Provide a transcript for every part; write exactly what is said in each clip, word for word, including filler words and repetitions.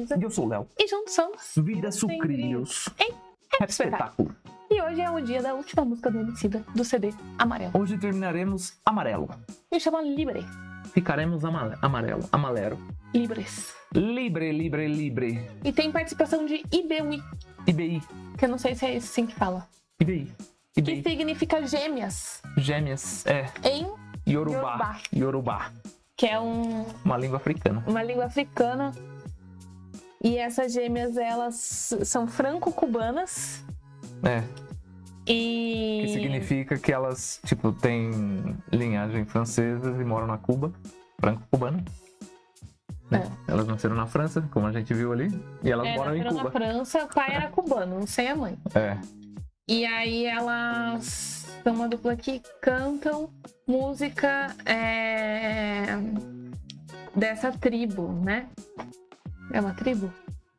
Luísa. E eu sou o Léo. E juntos somos Vida Sucrilhos. Em Rap Espetáculo. E hoje é o dia da última música do Emicida, do C D Amarelo. Hoje terminaremos amarelo. E chama Libre. Ficaremos amale- amarelo. Amalero. Libres. Libre, libre, libre. E tem participação de I B U I, I B I. que eu não sei se é assim que fala. I B I. I B Que I. significa gêmeas Gêmeas. É. em Yorubá. Yorubá. Yorubá. que é um, Uma língua africana. uma língua africana. E essas gêmeas, elas são franco-cubanas. É. E... Que significa que elas, tipo, têm linhagem francesa e moram na Cuba. Franco-cubana. Né? É. Elas nasceram na França, como a gente viu ali. E elas É, moram em nasceram Cuba. na França, o pai era cubano, não sei a mãe. É. E aí elas são uma dupla que cantam música é, dessa tribo, né? É uma tribo?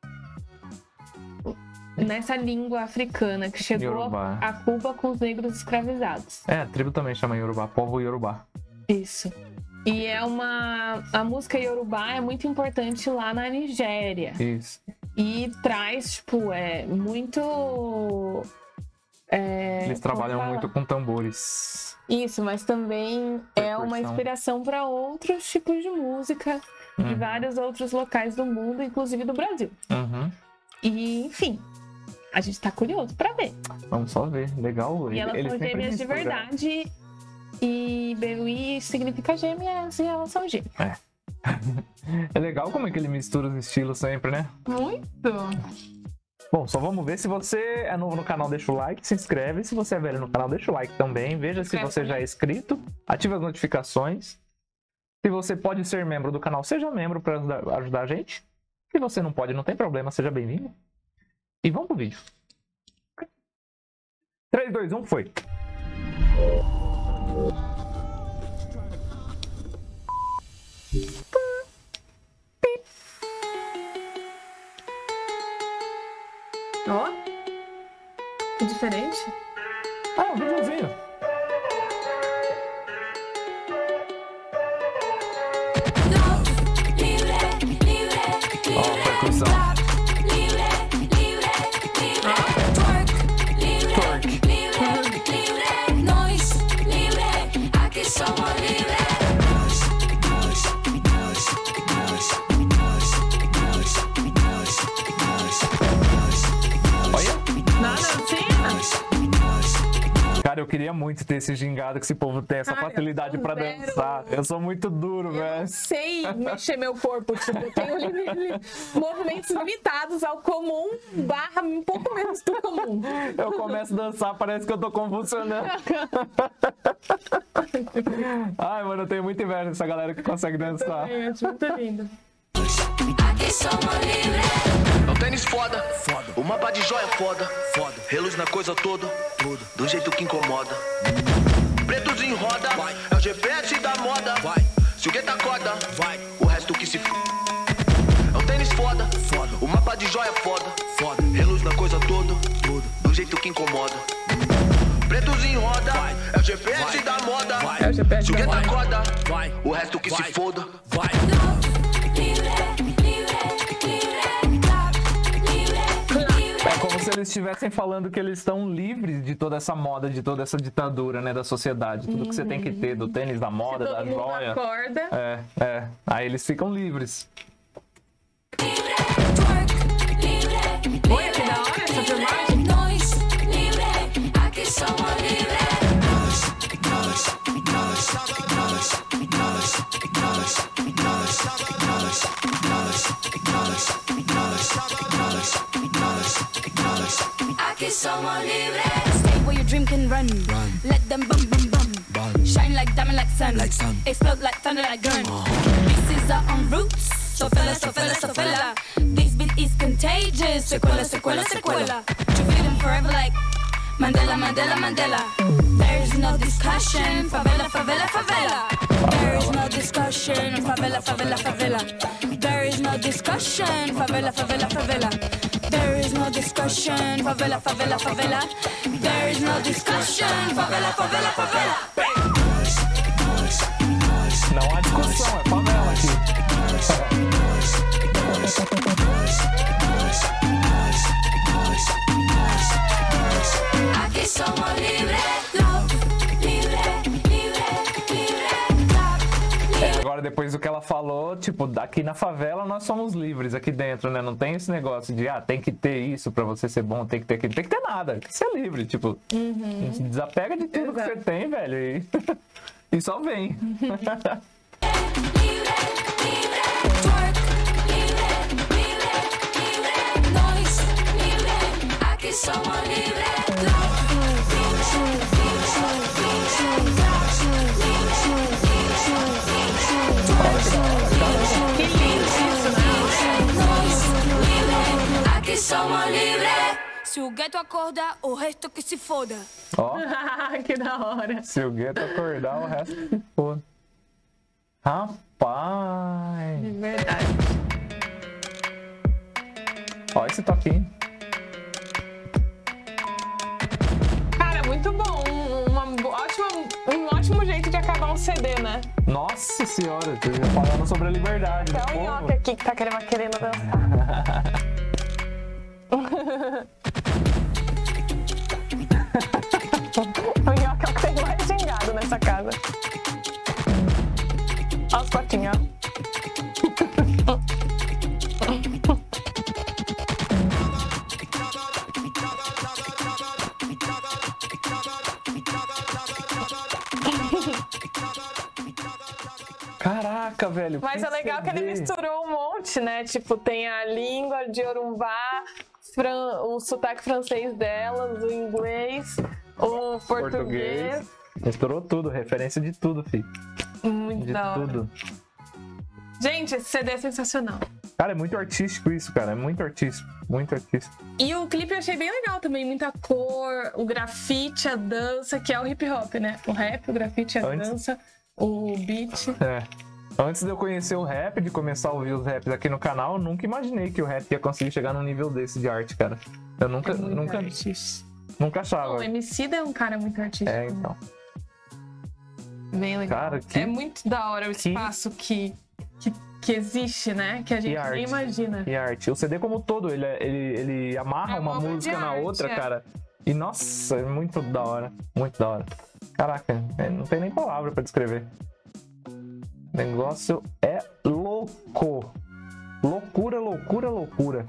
Nessa língua africana que chegou Yorubá. a Cuba com os negros escravizados. É, a tribo também chama Yorubá, povo Yorubá. Isso. E é uma... A música Yorubá é muito importante lá na Nigéria. Isso. E traz, tipo, é muito... É, Eles como trabalham fala? muito com tambores. Isso, mas também é uma Percussão. inspiração para outros tipos de música de Uhum. vários outros locais do mundo, inclusive do Brasil. Uhum. E, enfim, a gente tá curioso para ver. Vamos só ver. Legal. E elas Eles são sempre gêmeas de misturam. verdade. E B U I significa gêmeas e elas são gêmeas. É legal como é que ele mistura os estilos sempre, né? Muito! Bom, só vamos ver. Se você é novo no canal, deixa o like, se inscreve. Se você é velho no canal, deixa o like também. Veja se Inscreve você já é inscrito. Ative as notificações. Se você pode ser membro do canal, seja membro para ajudar, ajudar a gente. Se você não pode, não tem problema, seja bem-vindo. E vamos pro vídeo. três, dois, um, foi. Ó, que diferente. Ah, um videozinho. Ó, a percussão. Twerk. Olha. Nada assim? Cara, eu queria muito ter esse gingado que esse povo tem, essa Cara, facilidade eu pra zero. dançar. Eu sou muito duro, Eu velho. não sei mexer meu corpo, tipo, eu tenho li- li- movimentos limitados ao comum, barra um pouco menos do comum. Eu começo a dançar, parece que eu tô convulsionando. Ai, mano, eu tenho muita inveja dessa galera que consegue dançar. É, acho muito lindo. É um tênis foda, foda. O mapa de joia foda, foda. Reluz na coisa toda, tudo. Do jeito que incomoda. Pretos em roda, vai. É o G P S da moda, vai. Se o gueta acorda, vai. O resto que se f... É um tênis foda, foda. O mapa de joia foda, foda. Reluz na coisa toda, tudo. Do jeito que incomoda. Pretos em roda, vai. É o G P S vai. Da moda, vai. É o G P S Se o da gueta moda. acorda, vai. O resto que Vai. se foda, Vai. É como se eles estivessem falando que eles estão livres de toda essa moda, de toda essa ditadura, né, da sociedade. Tudo que você tem que ter, do tênis, da moda, da Todo mundo joia. acorda. É, é. Aí eles ficam livres. Olha que da hora essa filmagem. Aquí somos libres. Stay where your dream can run. Run. Let them bum bum bum. Bum. Shine like diamond like sun. Like sun. Explode like thunder like gun. This is our own roots. So fella, so fella, so fella. This beat is contagious. Sequela, sequela, sequela. You feel them forever like Mandela, Mandela, Mandela. There is no discussion. Favela, favela, favela. There is no discussion. Favela, favela, favela. There is no discussion. Favela, favela, favela. There is no discussion. Favela, favela, favela. There is no discussion. Favela, favela, favela. Não há discussão, é favela aqui. Agora, depois do que ela falou, tipo, aqui na favela nós somos livres aqui dentro, né? Não tem esse negócio de, ah, tem que ter isso pra você ser bom, tem que ter aquilo. Tem que ter nada, tem que ser livre, tipo. Uhum. Se desapega de tudo Exato. que você tem, velho. E, e só vem. Somos libres. Que lindo isso, né? Aqui somos livres. Se o gueto acordar, o resto que se foda. Ó, Que da hora. se o gueto acordar, o resto que for. Rapaz. De verdade. Ó esse toquinho. Cara, muito bom. Um, uma ótima, um ótimo jeito de acabar um C D, né? Nossa senhora, você já falando sobre a liberdade. Tem do um povo. nhoque aqui que tá querendo, querendo dançar. O nhoque é o que tem mais gingado nessa casa. Olha os patinhos, ó. Caraca, velho. Mas é legal que ele misturou um monte, né? Tipo, tem a língua de Yorumbá, fran... o sotaque francês delas, o inglês, o português. Português. Misturou tudo, referência de tudo, filho. Muito De da hora. tudo. Gente, esse C D é sensacional. Cara, é muito artístico isso, cara. É muito artístico. Muito artístico. E o clipe eu achei bem legal também, muita cor, o grafite, a dança, que é o hip hop, né? O rap, o grafite, a Antes- dança, o beat. É. Antes de eu conhecer o rap, de começar a ouvir os raps aqui no canal, eu nunca imaginei que o rap ia conseguir chegar num nível desse de arte, cara. Eu nunca, É muito nunca, artista. nunca achava. O Emicida é um cara muito artístico. É, então. Bem legal. Cara, que- É muito da hora o que- espaço que, que, que existe, né? Que a gente arte. nem imagina. E arte. O C D como um todo, ele, é- ele, ele amarra É uma uma obra de música na arte, outra, é. cara. E nossa, é muito da hora. Muito da hora. Caraca, é, não tem nem palavra pra descrever. O negócio é louco. Loucura, loucura, loucura.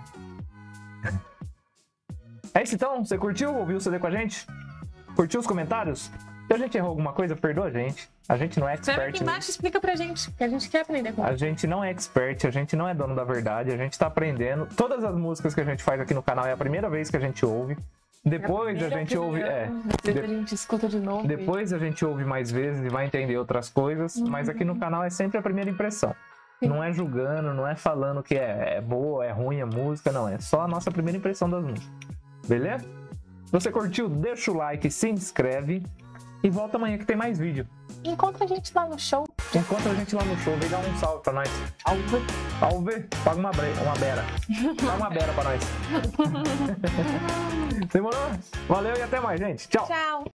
É isso então? Você curtiu? Ouviu o C D com a gente? Curtiu os comentários? Se a gente errou alguma coisa, perdoa a gente. A gente não é Escreve expert. aqui embaixo e explica pra gente, que a gente quer aprender com A gente não é expert, a gente não é dono da verdade, a gente tá aprendendo. Todas as músicas que a gente faz aqui no canal é a primeira vez que a gente ouve. Depois a gente ouve. É, Depois de- a gente escuta de novo. depois a gente ouve mais vezes e vai entender outras coisas. Mas aqui no canal é sempre a primeira impressão. Não é julgando, não é falando que é, é boa, é ruim a música, não. É só a nossa primeira impressão das músicas. Beleza? Se você curtiu, deixa o like, se inscreve. E volta amanhã que tem mais vídeo. E encontra a gente lá no show. Encontra a gente lá no show, vem dar um salve pra nós. Salve, salve, paga uma, bre... uma bera. Paga uma bera pra nós. Demorou? Valeu e até mais, gente. Tchau. Tchau.